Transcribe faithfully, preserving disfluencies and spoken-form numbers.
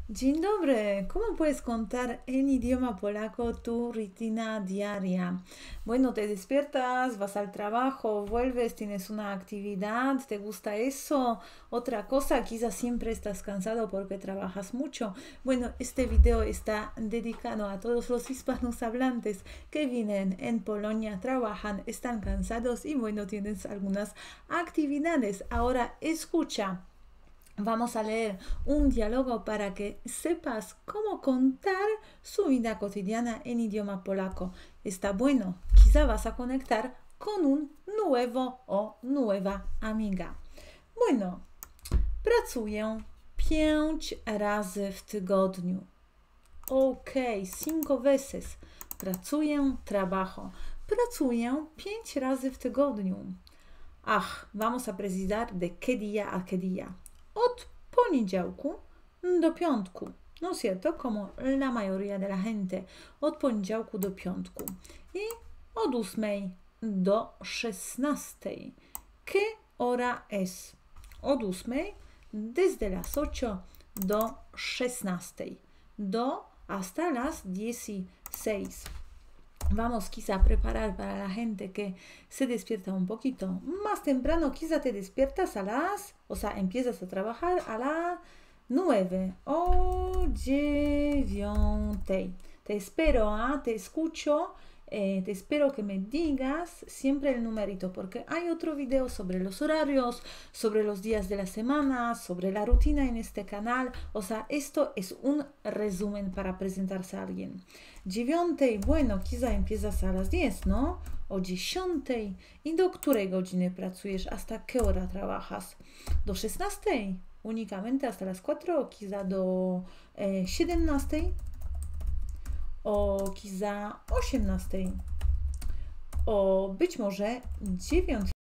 Dzień dobry, ¿cómo puedes contar en idioma polaco tu rutina diaria? Bueno, te despiertas, vas al trabajo, vuelves, tienes una actividad, ¿te gusta eso? Otra cosa, quizás siempre estás cansado porque trabajas mucho. Bueno, este video está dedicado a todos los hispanos hablantes que viven en Polonia, trabajan, están cansados y bueno, tienes algunas actividades. Ahora escucha. Vamos a leer un diálogo para que sepas cómo contar su vida cotidiana en idioma polaco. Está bueno, quizá vas a conectar con un nuevo o nueva amiga. Bueno, pracuję pięć razy w tygodniu. Ok, cinco veces. Pracuję, trabajo. Pracuję pięć razy w tygodniu. Ach, vamos a precisar de qué día a qué día. Od poniedziałku do piątku. ¿No es cierto? Como la mayoría de la gente. Od poniedziałku do piątku. I od ósmej do szesnastej. ¿Qué hora es? Od ósmej desde las ocho do szesnastej. Do hasta las dieciséis. Vamos quizá a preparar para la gente que se despierta un poquito más temprano. Quizá te despiertas a las, o sea, empiezas a trabajar a las nueve o dziewiątej. Te espero, ¿eh? Te escucho. Eh, te espero que me digas siempre el numerito, porque hay otro video sobre los horarios, sobre los días de la semana, sobre la rutina en este canal. O sea, esto es un resumen para presentarse a alguien. Dziewiątej, bueno, quizá empiezas a las diez, ¿no? O dziesiątej. ¿Y do której godziny pracujesz? ¿Hasta qué hora trabajas? Do szesnastej, únicamente hasta las cuatro, o quizá do eh, siedemnastej. O quizá osiemnastej, o być może